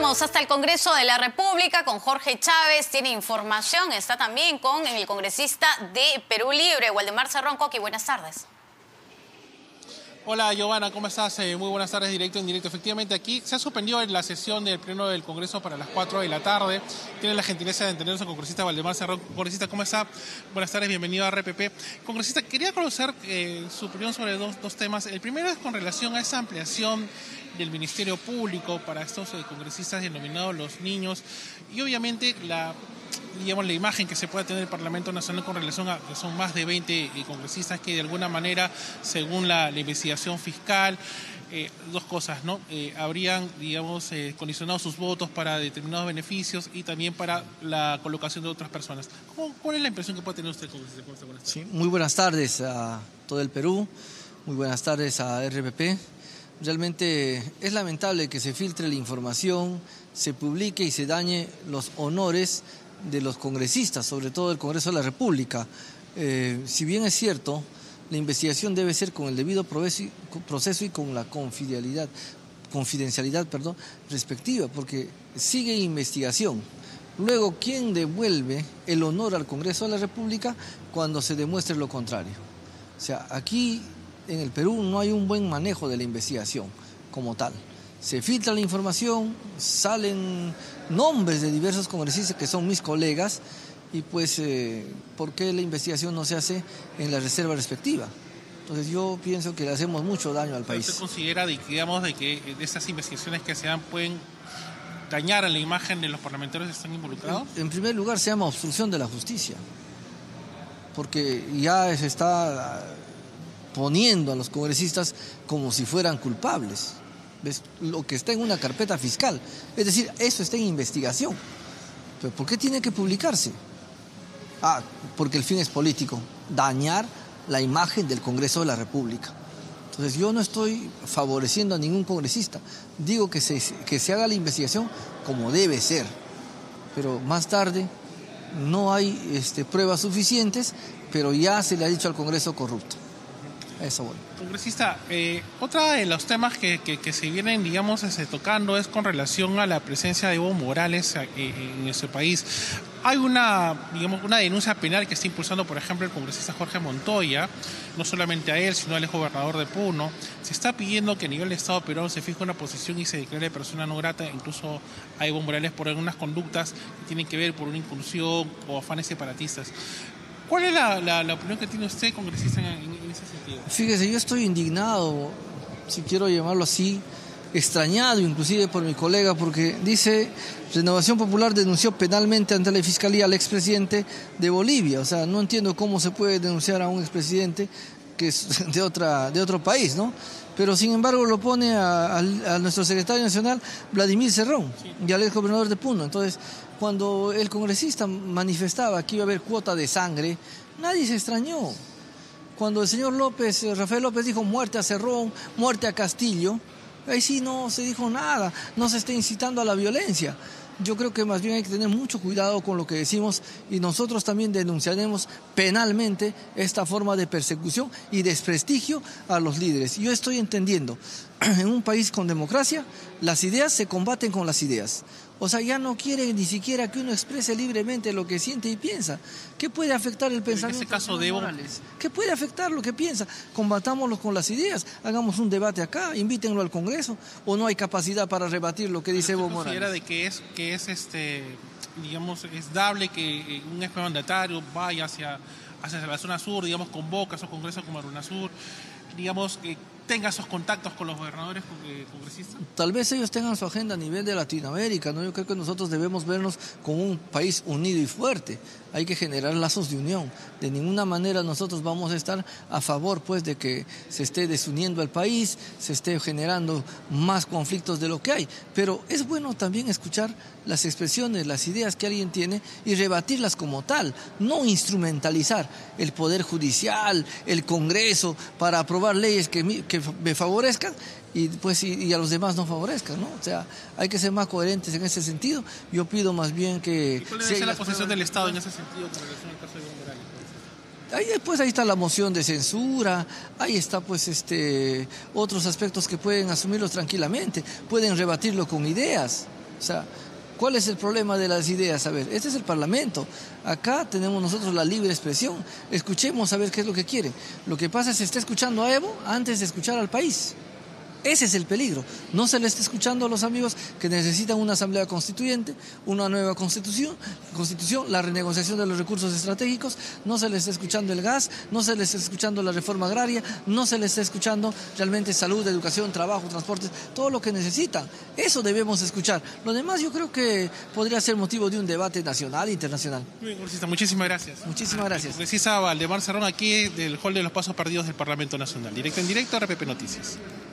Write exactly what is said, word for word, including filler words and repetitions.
Vamos hasta el Congreso de la República con Jorge Chávez, tiene información, está también con el congresista de Perú Libre, Waldemar Cerrón. Coqui, buenas tardes. Hola, Giovanna, ¿cómo estás? Eh, muy buenas tardes, directo en directo. Efectivamente, aquí se ha suspendido la sesión del Pleno del Congreso para las cuatro de la tarde. Tiene la gentileza de entendernos el congresista Waldemar Cerrón. Congresista, ¿cómo está? Buenas tardes, bienvenido a R P P. Congresista, quería conocer eh, su opinión sobre dos, dos temas. El primero es con relación a esa ampliación del Ministerio Público para estos eh, congresistas denominados los niños y obviamente la... digamos, la imagen que se pueda tener el Parlamento Nacional con relación a que son más de veinte eh, congresistas que de alguna manera, según la, la investigación fiscal, eh, dos cosas, ¿no? Eh, habrían, digamos, eh, condicionado sus votos para determinados beneficios y también para la colocación de otras personas. ¿Cómo, ¿Cuál es la impresión que puede tener usted, congresista? Sí, muy buenas tardes a todo el Perú, muy buenas tardes a R P P. Realmente es lamentable que se filtre la información, se publique y se dañe los honores de los congresistas, sobre todo del Congreso de la República. Eh, si bien es cierto, la investigación debe ser con el debido proceso y con la confidencialidad, confidencialidad perdón, respectiva, porque sigue investigación. Luego, ¿quién devuelve el honor al Congreso de la República cuando se demuestre lo contrario? O sea, aquí en el Perú no hay un buen manejo de la investigación como tal. Se filtra la información, salen nombres de diversos congresistas que son mis colegas y pues, eh, ¿por qué la investigación no se hace en la reserva respectiva? Entonces yo pienso que le hacemos mucho daño al país. ¿Usted considera, de, digamos, de que estas investigaciones que se dan pueden dañar a la imagen de los parlamentarios que están involucrados? En, en primer lugar se llama obstrucción de la justicia, porque ya se está poniendo a los congresistas como si fueran culpables. ¿Ves? Lo que está en una carpeta fiscal, es decir, eso está en investigación. ¿Pero por qué tiene que publicarse? Ah, porque el fin es político, dañar la imagen del Congreso de la República. Entonces yo no estoy favoreciendo a ningún congresista, digo que se, que se haga la investigación como debe ser, pero más tarde no hay este, pruebas suficientes, pero ya se le ha dicho al Congreso corrupto. Eso, bueno. Congresista, eh, otra de los temas que, que, que se vienen, digamos, este, tocando es con relación a la presencia de Evo Morales eh, en nuestro país. Hay una, digamos, una denuncia penal que está impulsando, por ejemplo, el congresista Jorge Montoya, no solamente a él, sino al exgobernador de Puno. Se está pidiendo que a nivel de Estado peruano se fije una posición y se declare persona no grata, incluso a Evo Morales, por algunas conductas que tienen que ver por una incursión o afanes separatistas. ¿Cuál es la, la, la opinión que tiene usted, congresista, en, en ese sentido? Fíjese, yo estoy indignado, si quiero llamarlo así, extrañado inclusive por mi colega, porque dice, Renovación Popular denunció penalmente ante la Fiscalía al expresidente de Bolivia. O sea, no entiendo cómo se puede denunciar a un expresidente que es de, otra, de otro país, ¿no? Pero sin embargo lo pone a, a, a nuestro secretario nacional, Vladimir Cerrón, sí, y al exgobernador de Puno. Entonces, cuando el congresista manifestaba que iba a haber cuota de sangre, nadie se extrañó. Cuando el señor López, Rafael López dijo muerte a Cerrón, muerte a Castillo, ahí sí no se dijo nada, no se está incitando a la violencia. Yo creo que más bien hay que tener mucho cuidado con lo que decimos y nosotros también denunciaremos penalmente esta forma de persecución y desprestigio a los líderes. Yo estoy entendiendo, en un país con democracia, las ideas se combaten con las ideas. O sea, ya no quieren ni siquiera que uno exprese libremente lo que siente y piensa. ¿Qué puede afectar el pensamiento? En ese caso de Evo Morales? ¿Qué puede afectar lo que piensa? Combatámoslo con las ideas, hagamos un debate acá, invítenlo al Congreso, o no hay capacidad para rebatir lo que dice Evo Morales. ¿Considera de que es, que es este, digamos, es dable que un exmandatario vaya hacia, hacia la zona sur, digamos, convoca a esos congresos como UNASUR, digamos, que tenga esos contactos con los gobernadores eh, congresistas? Tal vez ellos tengan su agenda a nivel de Latinoamérica, ¿no? Yo creo que nosotros debemos vernos como un país unido y fuerte. Hay que generar lazos de unión. De ninguna manera nosotros vamos a estar a favor, pues, de que se esté desuniendo el país, se esté generando más conflictos de lo que hay. Pero es bueno también escuchar las expresiones, las ideas que alguien tiene y rebatirlas como tal, no instrumentalizar el Poder Judicial, el Congreso, para aprobar leyes que, que me favorezcan y pues y, y a los demás no favorezcan, ¿no? O sea, hay que ser más coherentes en ese sentido. Yo pido más bien que... ¿Cuál debe ser la posición del Estado en ese sentido con relación al caso de Evo Morales? Ahí después ahí está la moción de censura, ahí está pues este otros aspectos que pueden asumirlos tranquilamente, pueden rebatirlo con ideas. O O sea, ¿cuál es el problema de las ideas? A ver, este es el Parlamento. Acá tenemos nosotros la libre expresión. Escuchemos a ver qué es lo que quiere. Lo que pasa es que se está escuchando a Evo antes de escuchar al país. Ese es el peligro. No se le está escuchando a los amigos que necesitan una asamblea constituyente, una nueva constitución, constitución, la renegociación de los recursos estratégicos. No se le está escuchando el gas, no se le está escuchando la reforma agraria, no se le está escuchando realmente salud, educación, trabajo, transportes, todo lo que necesitan. Eso debemos escuchar. Lo demás yo creo que podría ser motivo de un debate nacional e internacional. Muy bien, congresista, muchísimas gracias. Muchísimas gracias. Congresista Waldemar Cerrón, aquí del hall de los pasos perdidos del Parlamento Nacional. Directo en directo, R P P Noticias.